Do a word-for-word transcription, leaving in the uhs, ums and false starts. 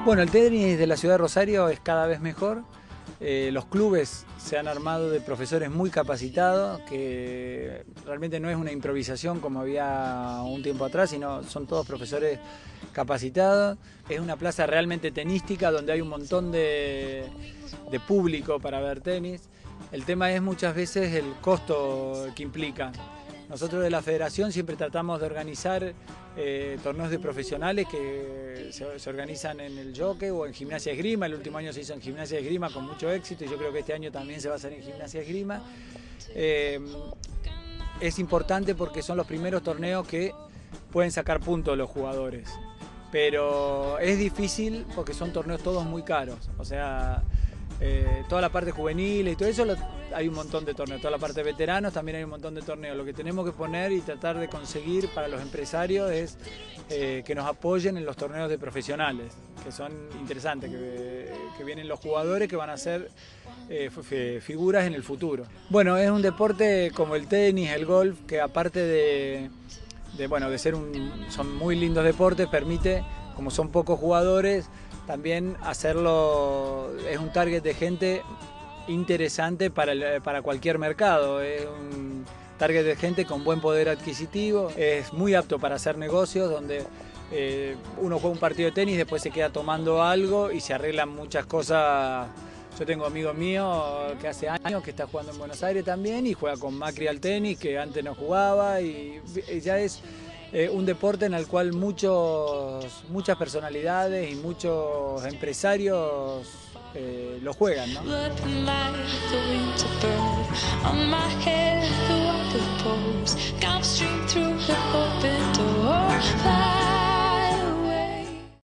Bueno, el tenis de la ciudad de Rosario es cada vez mejor. Eh, los clubes se han armado de profesores muy capacitados, que realmente no es una improvisación como había un tiempo atrás, sino son todos profesores capacitados. Es una plaza realmente tenística donde hay un montón de, de público para ver tenis. El tema es muchas veces el costo que implica. Nosotros de la federación siempre tratamos de organizar eh, torneos de profesionales que se, se organizan en el jockey o en gimnasia esgrima. El último año se hizo en gimnasia esgrima con mucho éxito y yo creo que este año también se va a hacer en gimnasia esgrima. Eh, es importante porque son los primeros torneos que pueden sacar puntos los jugadores. Pero es difícil porque son torneos todos muy caros. O sea, Eh, toda la parte juvenil y todo eso, lo, hay un montón de torneos. Toda la parte de veteranos también hay un montón de torneos. Lo que tenemos que poner y tratar de conseguir para los empresarios es eh, que nos apoyen en los torneos de profesionales, que son interesantes, que, que vienen los jugadores que van a ser eh, figuras en el futuro. Bueno, es un deporte como el tenis, el golf, que aparte de, de, bueno, de ser un, son muy lindos deportes, permite, como son pocos jugadores, también hacerlo, es un target de gente interesante para, el, para cualquier mercado, es un target de gente con buen poder adquisitivo, es muy apto para hacer negocios donde eh, uno juega un partido de tenis, después se queda tomando algo y se arreglan muchas cosas. Yo tengo amigos míos que hace años que está jugando en Buenos Aires también y juega con Macri al tenis, que antes no jugaba, y, y ya es Eh, un deporte en el cual muchos, muchas personalidades y muchos empresarios eh, lo juegan, ¿no?